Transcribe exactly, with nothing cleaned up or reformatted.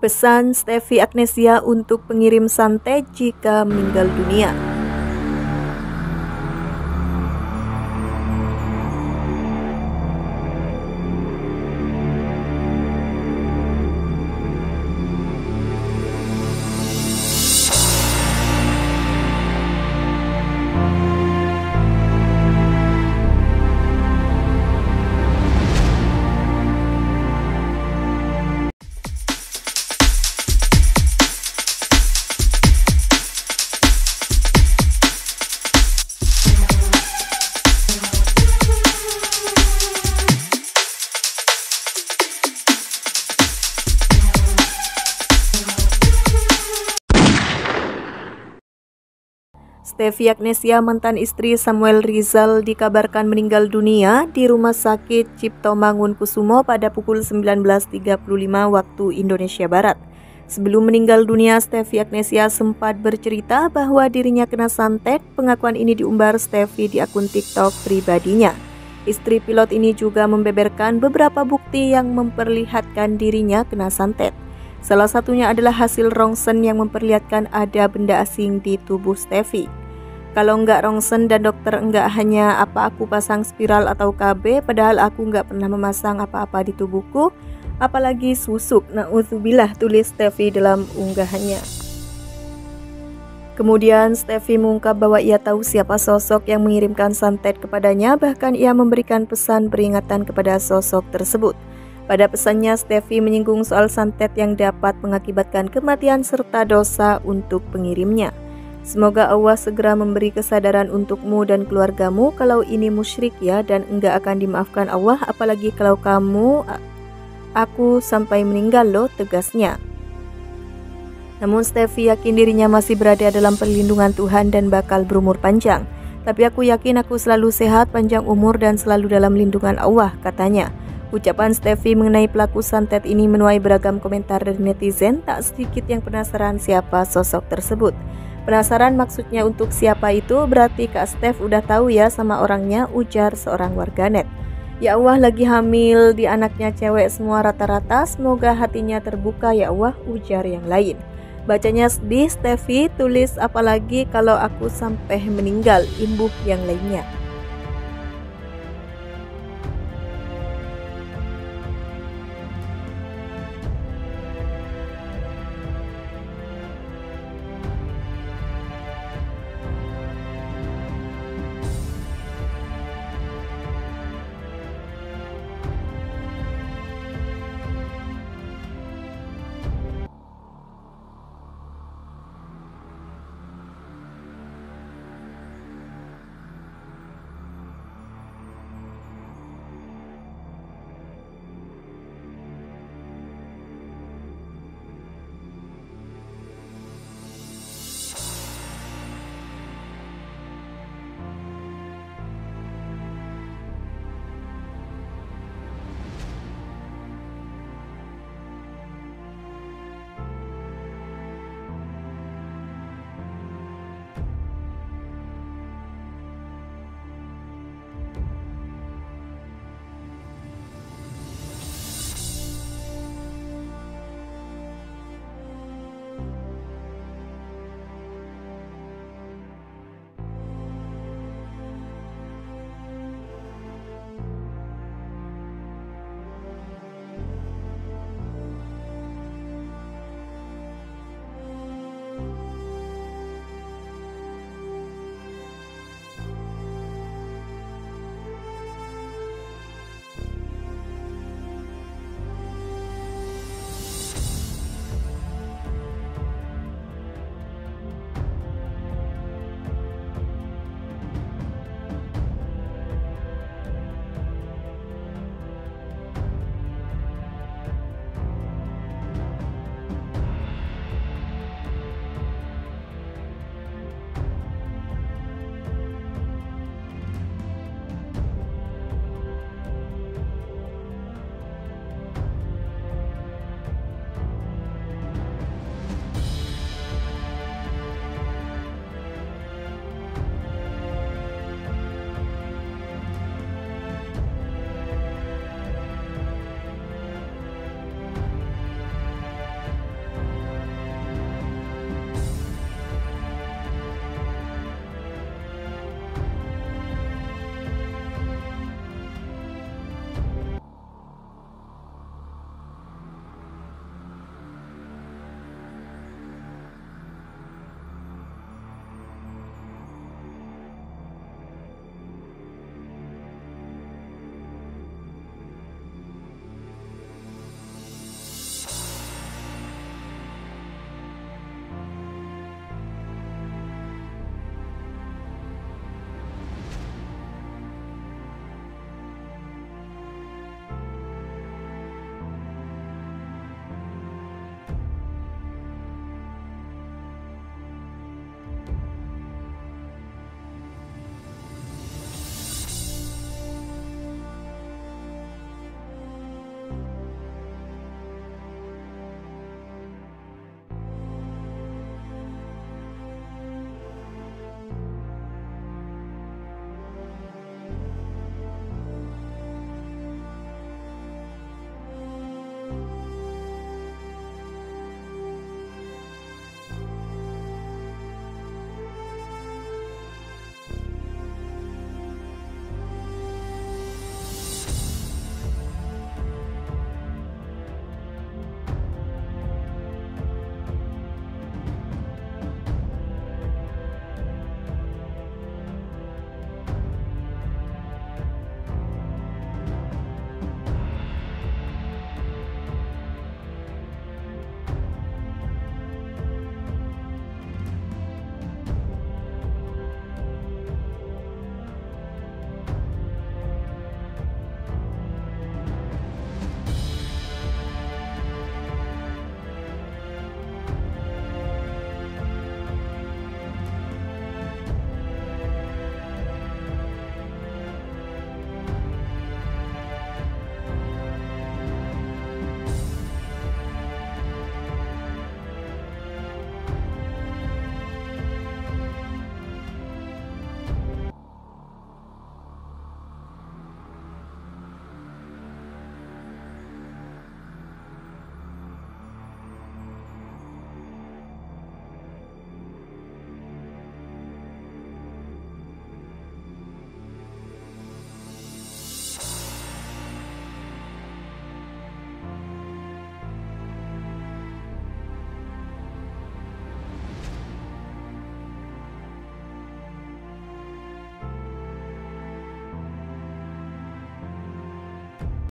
Pesan Stefy Agnesiah untuk pengirim santet jika meninggal dunia. Stefy Agnesiah, mantan istri Samuel Rizal, dikabarkan meninggal dunia di Rumah Sakit Cipto Mangunkusumo pada pukul sembilan belas tiga puluh lima waktu Indonesia Barat. Sebelum meninggal dunia, Stefy Agnesiah sempat bercerita bahwa dirinya kena santet. Pengakuan ini diumbar Stefy di akun TikTok pribadinya. Istri pilot ini juga membeberkan beberapa bukti yang memperlihatkan dirinya kena santet. Salah satunya adalah hasil rongsen yang memperlihatkan ada benda asing di tubuh Stefy. Kalau enggak rongsen dan dokter enggak hanya apa aku pasang spiral atau K B, padahal aku enggak pernah memasang apa-apa di tubuhku, apalagi susuk. Na'udzubillah, tulis Stefy dalam unggahannya. Kemudian Stefy mengungkap bahwa ia tahu siapa sosok yang mengirimkan santet kepadanya, bahkan ia memberikan pesan peringatan kepada sosok tersebut. Pada pesannya, Stefy menyinggung soal santet yang dapat mengakibatkan kematian serta dosa untuk pengirimnya. Semoga Allah segera memberi kesadaran untukmu dan keluargamu kalau ini musyrik ya, dan enggak akan dimaafkan Allah, apalagi kalau kamu aku sampai meninggal loh, tegasnya. Namun Stefy yakin dirinya masih berada dalam perlindungan Tuhan dan bakal berumur panjang. Tapi aku yakin aku selalu sehat, panjang umur dan selalu dalam lindungan Allah, katanya. Ucapan Stefy mengenai pelaku santet ini menuai beragam komentar dari netizen, tak sedikit yang penasaran siapa sosok tersebut. Penasaran maksudnya untuk siapa itu, berarti Kak Stef udah tahu ya sama orangnya, ujar seorang warganet. Ya Allah, lagi hamil di anaknya cewek semua rata-rata, semoga hatinya terbuka ya Allah, ujar yang lain. Bacanya sedih, Stefy tulis apalagi kalau aku sampai meninggal, imbuh yang lainnya.